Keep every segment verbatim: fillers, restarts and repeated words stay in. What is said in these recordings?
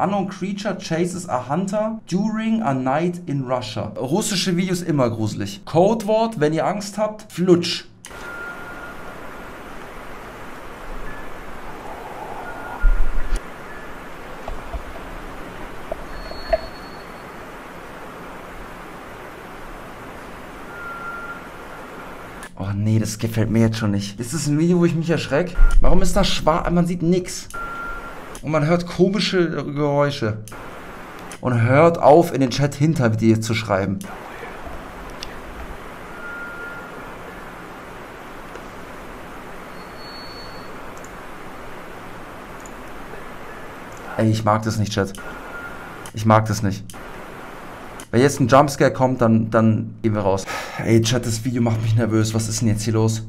Unknown creature chases a hunter during a night in Russia. Russische Videos immer gruselig. Codewort, wenn ihr Angst habt, Flutsch. Oh nee, das gefällt mir jetzt schon nicht. Ist das ein Video, wo ich mich erschrecke? Warum ist das schwarz? Man sieht nix. Und man hört komische Geräusche. Und hört auf, in den Chat hinter dir zu schreiben. Ey, ich mag das nicht, Chat. Ich mag das nicht. Wenn jetzt ein Jumpscare kommt, dann, dann gehen wir raus. Ey, Chat, das Video macht mich nervös. Was ist denn jetzt hier los?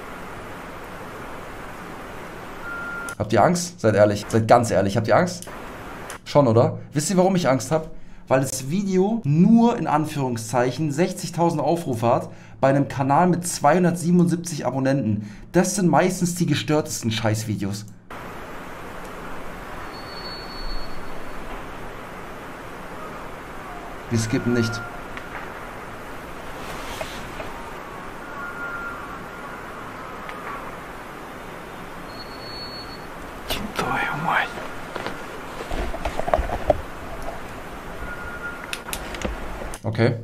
Habt ihr Angst? Seid ehrlich. Seid ganz ehrlich. Habt ihr Angst? Schon, oder? Wisst ihr, warum ich Angst habe? Weil das Video nur in Anführungszeichen sechzigtausend Aufrufe hat bei einem Kanal mit zweihundertsiebenundsiebzig Abonnenten. Das sind meistens die gestörtesten Scheißvideos. Wir skippen nicht. Okay.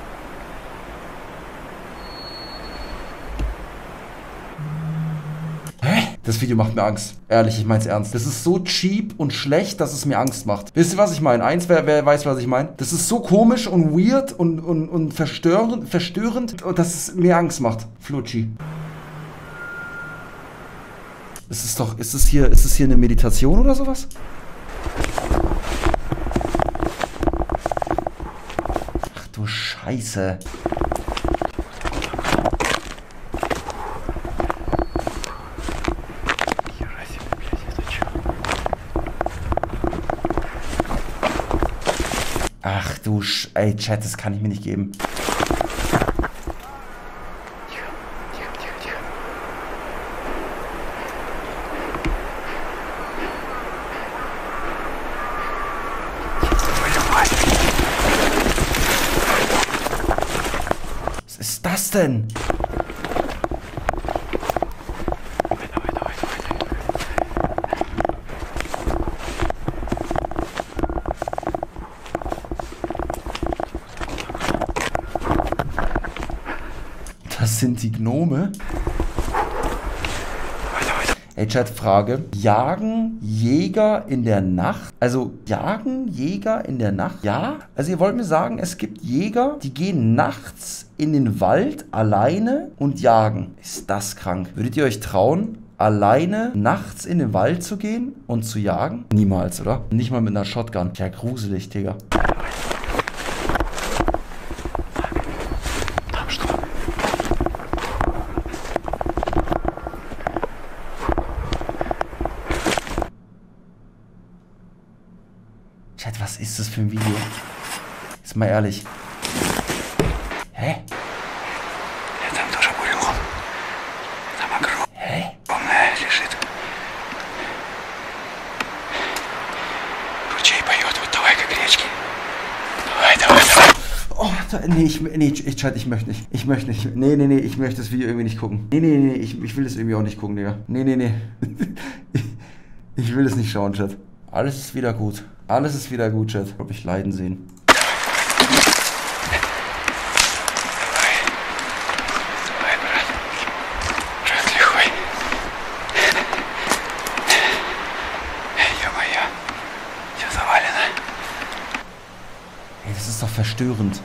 Hä? Das Video macht mir Angst. Ehrlich, ich mein's ernst. Das ist so cheap und schlecht, dass es mir Angst macht. Wisst ihr, was ich meine? Eins, wer, wer weiß, was ich meine? Das ist so komisch und weird und, und, und verstörend, verstörend, dass es mir Angst macht. Flutschi. Ist es doch, ist es hier, ist es hier eine Meditation oder sowas? Ach du Scheiße. Ach du Sch... Ey, Chat, das kann ich mir nicht geben. Was ist das denn? Das sind die Gnome. Ey, Chat, Frage. Jagen Jäger in der Nacht? Also, jagen Jäger in der Nacht? Ja? Also, ihr wollt mir sagen, es gibt Jäger, die gehen nachts in den Wald alleine und jagen. Ist das krank? Würdet ihr euch trauen, alleine nachts in den Wald zu gehen und zu jagen? Niemals, oder? Nicht mal mit einer Shotgun. Ja, gruselig, Digga. Chat, was ist das für ein Video? Jetzt mal ehrlich. Hä? Hä? Oh, nee, ich, nee, ich, Chat, ich möchte nicht. Ich möchte nicht. Nee, nee, nee, ich möchte das Video irgendwie nicht gucken. Nee, nee, nee, ich, ich will das irgendwie auch nicht gucken, Digga. Nee, nee, nee. Ich will das nicht schauen, Chat. Alles ist wieder gut. Alles ist wieder gut, Chat. Ob ich leiden sehen. Ey, das ist doch verstörend.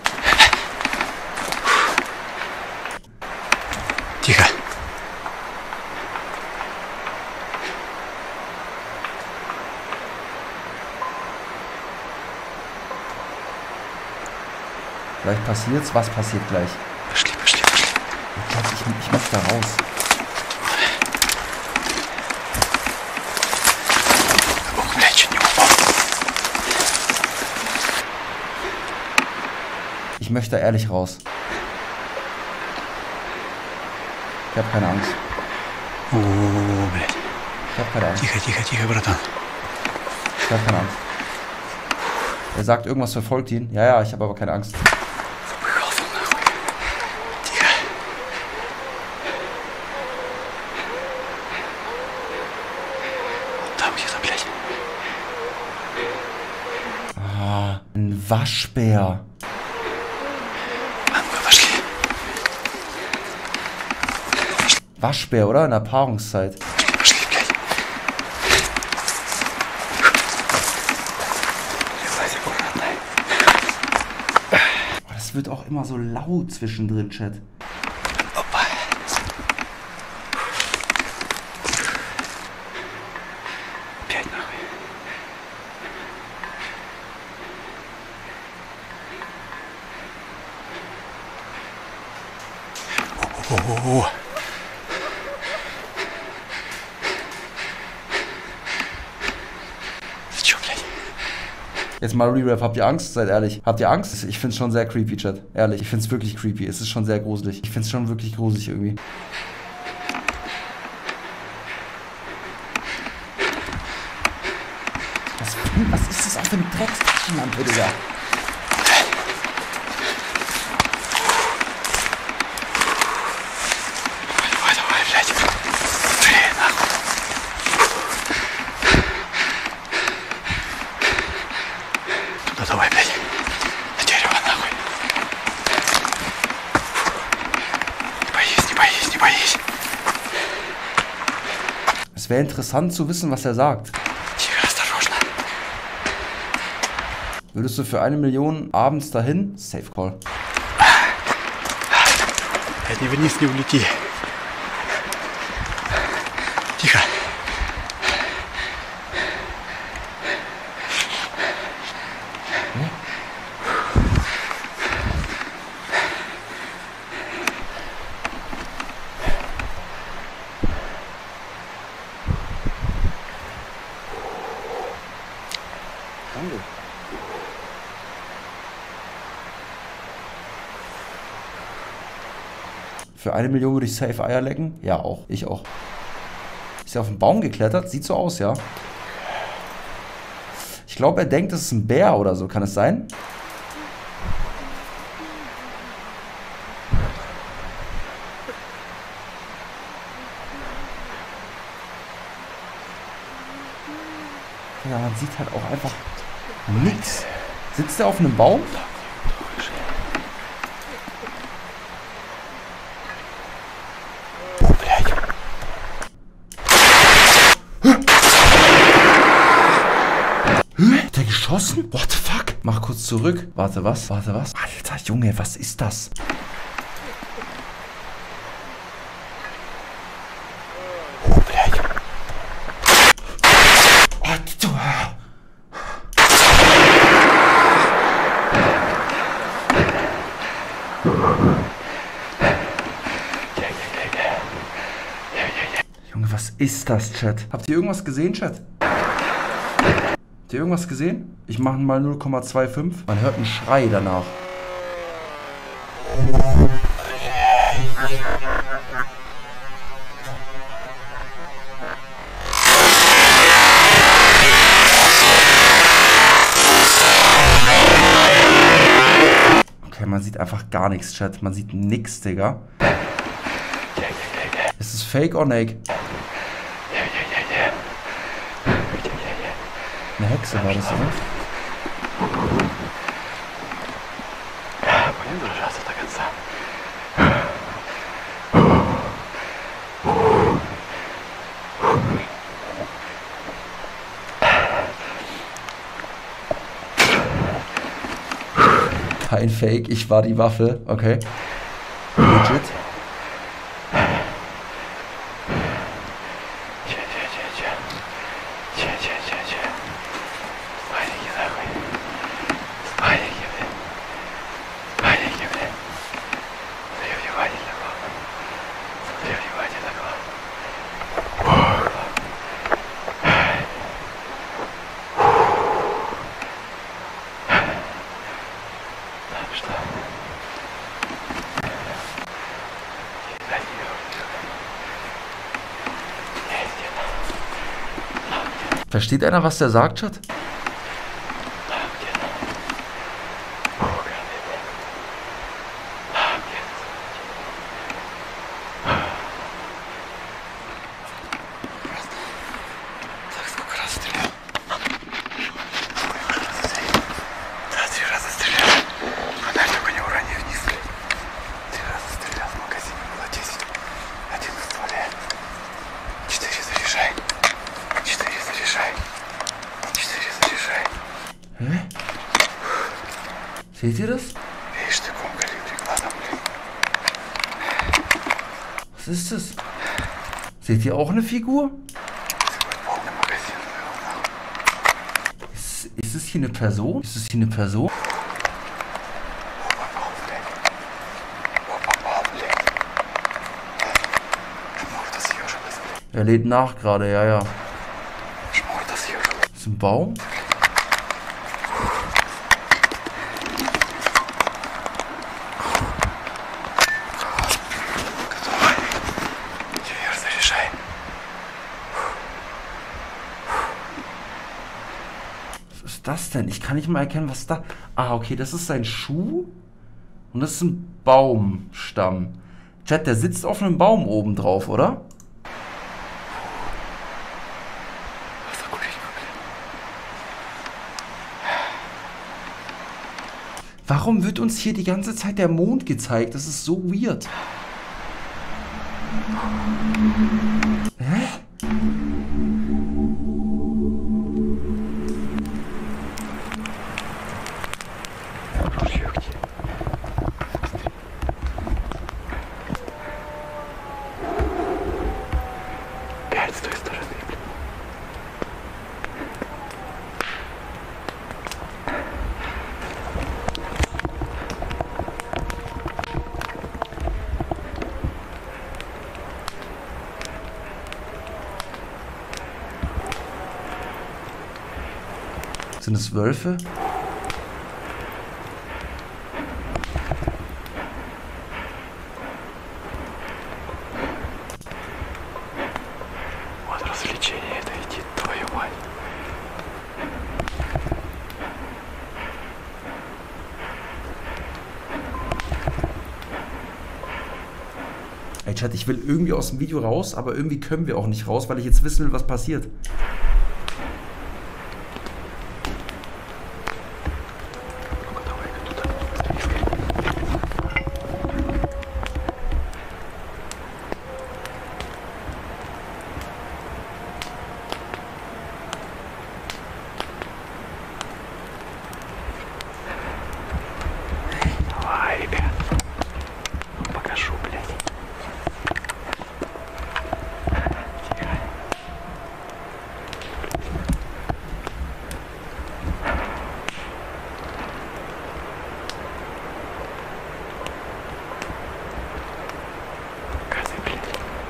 Тихо. Gleich passiert's. Was passiert gleich? Пошли, пошли, пошли. Ich glaube, ich, ich muss da raus. Ох, бля, чуть не упал. Ich möchte da ehrlich raus. Ich habe keine Angst. О, блядь. Ich habe keine Angst. Тихо, тихо, тихо, братан. Ich habe keine Angst. Er sagt, irgendwas verfolgt ihn. Ja, ja, ich habe aber keine Angst. Ah, ein Waschbär. Waschbär, oder? In der Paarungszeit. Oh, das wird auch immer so laut zwischendrin, Chat. Oh. Jetzt mal Re-Rap. Habt ihr Angst? Seid ehrlich. Habt ihr Angst? Ich find's schon sehr creepy, Chat. Ehrlich. Ich find's wirklich creepy. Es ist schon sehr gruselig. Ich find's schon wirklich gruselig irgendwie. Was, was ist das auch für eine Dreckstaschenlampe, Digga? Давай, блядь. Дерево, нахуй. Не боись, не боись, не боись. Es wäre interessant zu wissen, was er sagt. Тихо, осторожно. Würdest du für eine Million abends dahin? Safe Call. Не вниз, не улети. Тихо. Danke. Für eine Million würde ich safe Eier lecken? Ja, auch. Ich auch. Ist er auf den Baum geklettert? Sieht so aus, ja. Ich glaube, er denkt, das ist ein Bär oder so. Kann es sein? Ja, man sieht halt auch einfach nix. Sitzt er auf einem Baum? Hat er geschossen? What the fuck? Mach kurz zurück. Warte, was? Warte, was? Alter, Junge, was ist das? Junge, was ist das, Chat? Habt ihr irgendwas gesehen, Chat? Habt ihr irgendwas gesehen? Ich mache mal null Komma fünfundzwanzig. Man hört einen Schrei danach. Okay, man sieht einfach gar nichts, Chat. Man sieht nix, Digga. Ist es fake or naked? Eine Hexe war das, oder? Kein Fake, ich war die Waffe, okay. Legit. Versteht einer, was der sagt, Chat? Hä? Seht ihr das? Видишь, ты ком калибри глазом, блин. Was ist das? Seht ihr auch eine Figur? Полный магазин был, нахуй. Ist, ist es hier eine Person? Ist es hier eine Person? Попал, блядь. Попал, блядь. Морда съежилась, блядь. Er lädt nach gerade, ja, ja. Морда съежилась. Ist ein Baum? Теперь заряжай. Was ist das denn? Ich kann nicht mal erkennen, was da... Ah, okay, das ist sein Schuh. Und das ist ein Baumstamm. Chat, der sitzt auf einem Baum oben drauf, oder? Warum wird uns hier die ganze Zeit der Mond gezeigt? Das ist so weird. Hä? Пять с той стороны, блин. Sind es Wölfe? Вот развлечение это идти, твою мать. Ey, Chat, ich will irgendwie aus dem Video raus, aber irgendwie können wir auch nicht raus, weil ich jetzt wissen will, was passiert. Ну-ка, давай-ка туда. Давай, ребят. Покажу, блядь. Тихо. Показывай, блядь.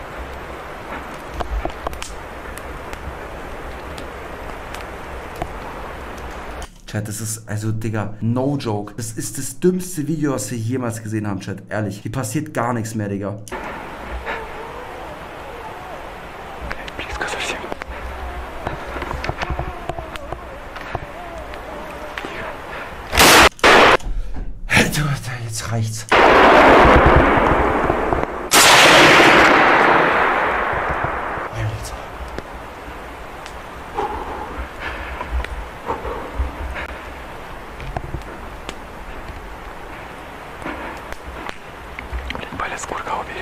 Chat, das ist, also, Digga, no joke. Das ist das dümmste Video, was wir jemals gesehen haben, Chat. Ehrlich. Hier passiert gar nichts mehr, Digga. Блядь, близко совсем. Du, jetzt reicht's. Alter. Блядь, палец курка убери.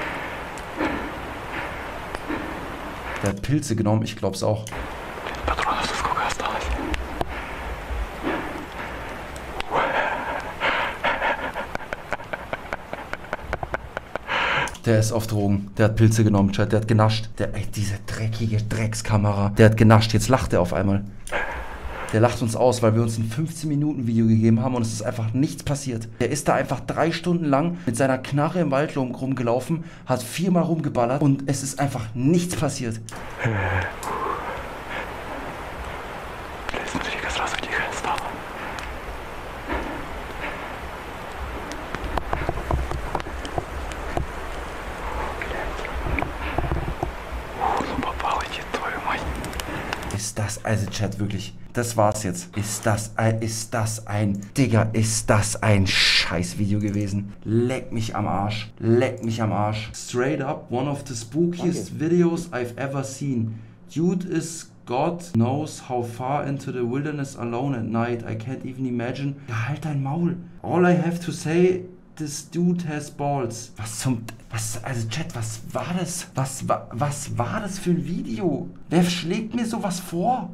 Der hat Pilze genommen, ich glaub's auch. Блядь, патронов-то сколько осталось? Der ist auf Drogen. Der hat Pilze genommen, Chat. Der hat genascht. Der, ey, diese dreckige Dreckskamera. Der hat genascht. Jetzt lacht er auf einmal. Der lacht uns aus, weil wir uns ein fünfzehn Minuten Video gegeben haben und es ist einfach nichts passiert. Der ist da einfach drei Stunden lang mit seiner Knarre im Wald rum- rumgelaufen, hat viermal rumgeballert und es ist einfach nichts passiert. Блядь, смотри-ка, сразу тихо стало. Блядь. Ну попал, иди, твою мать. Ist das, also Chat, wirklich, das war's jetzt. Ist das ein, ist das ein, Digga, ist das ein Scheiß-Video gewesen. Leck mich am Arsch. Leck mich am Arsch. Straight up, one of the spookiest videos I've ever seen. Dude is God knows how far into the wilderness alone at night. I can't even imagine. Ja, halt dein Maul. All I have to say, this dude has balls. Was zum... Was, also Chat, was war das? Was, wa, was war das für ein Video? Wer schlägt mir sowas vor?